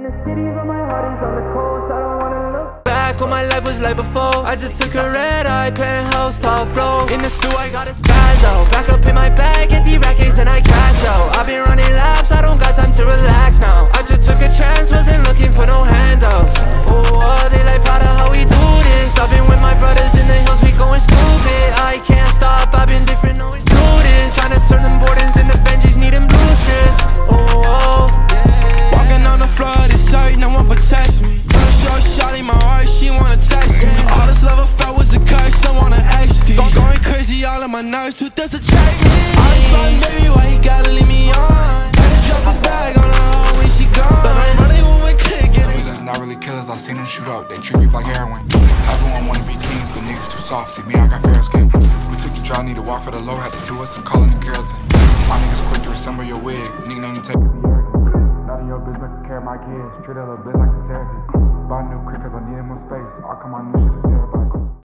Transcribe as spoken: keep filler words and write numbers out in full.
the city, but my heart is on the coast. I don't wanna look back what my life was like before. I just took a red eye, penthouse, top floor. In the stew, I got a spaz out. Back up in my bag, get the rackets and I cash out. I've been running laps, I don't got time to relax now. I just took a chance, wasn't looking for no handouts. Oh, oh they like proud of how we do this. I've been with my brothers in the hills, we going stupid. I can't stop, I've been different, always do this. Trying to turn them Bordens into Benjis, need them blue strips. Oh, oh. Walking on the floor of this site, no one protects me. Short shot in my heart, she wanna text me. All this love I felt was a curse, I wanna exit. Going, going crazy, all of my nerves, who does it check me? All this fun, baby, why you gotta leave me on? Had to drop a bag on her hoe when she gone. But I'm running when we click it. Niggas not really killers, I seen them shoot up, they treat me like heroin. Everyone wanna be kings, but niggas too soft, see me, I got fair skin. We took the draw, need to walk for the low, had to do us some calling and keratin. My niggas quick to assemble your wig, nickname to take it the arrogant. Not in your business, make care of my kids, treat a little bit like a surrogate. Buy a new crib cause I needed more space, I come on new shit to tear about.